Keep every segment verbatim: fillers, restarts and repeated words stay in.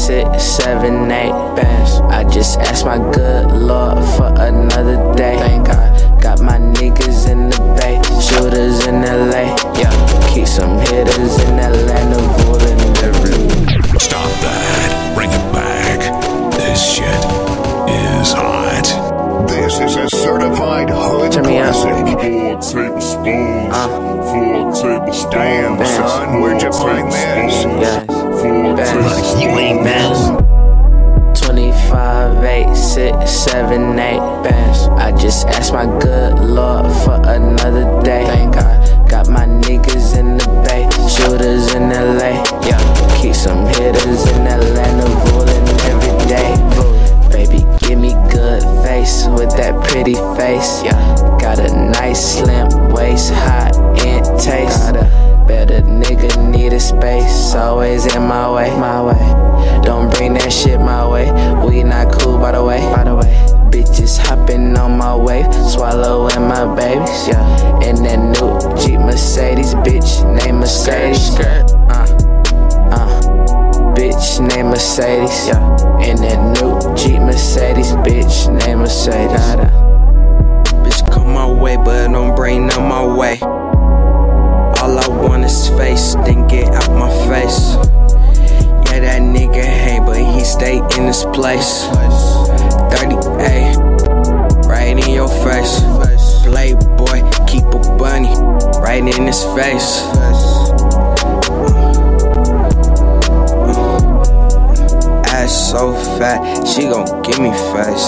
six, seven, eight bands. I just asked my good Lord for another day. Thank God, got my niggas in the bay, shooters in L A. Yeah, keep some hitters in Atlanta, Volan in the room. Stop that, bring it back. This shit is hot. This is a certified hood Turn me classic. Four tablespoons. Uh. Four tablespoons. Damn, Bands. son, where'd you find this? Yes, Four bands. You ain't mad. Twenty-five, eight, six, seven, eight bands. I just asked my good Lord for another day. Thank God, got my niggas in the bay, shooters in L A. Yeah, keep some hitters in Atlanta, Volan every day. Baby, give me good face with that pretty face. Yeah, got a nice slim waist, hot in taste. Got a better nigga, need a space, always in my way, my way. Don't bring that shit my way. We not cool, by the way, by the way. Bitches hopping on my wave, swallowing my babies. Yeah, in that new Jeep Mercedes, bitch named Mercedes. Uh, uh, bitch named Mercedes. Yeah, in that new Jeep Mercedes, bitch named Mercedes. Bitch come my way, but don't bring none my way. All I want is face, then get out my face. Yeah, that nigga hate, but he stay in his place. thirty, ayy, right in your face. Playboy, keep a bunny right in his face. Ass so fat, she gon' give me face.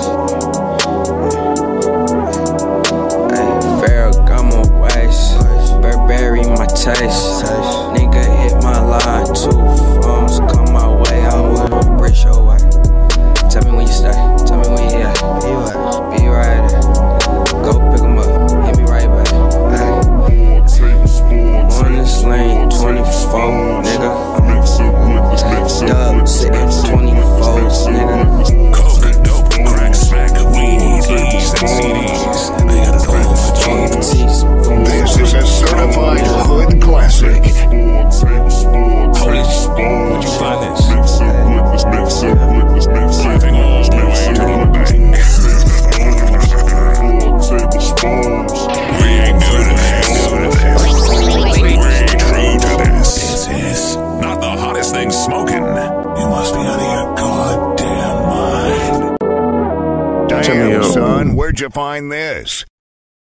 Ay, Ferragamo waist, Burberry my taste. Nigga hit my line, two phones come my way. I'm with a brick your way. Tell me when you stay, tell me when you here. Be right there, go pick 'em up, hit me right back. Ay. On this lane, twenty-four, nigga. Dub sitting twenty-fours, nigga. Coke, dope, crack, smack, weed, E Ps, and C Ds. They got it all for cheap. This is a certified hood classic. Holy shit, where'd you find this? Driving all the way to the bank. We ain't new to this. We ain't true to this. This is not the hottest thing smoking. You must be out of your goddamn mind. Damn, son, where'd you find this?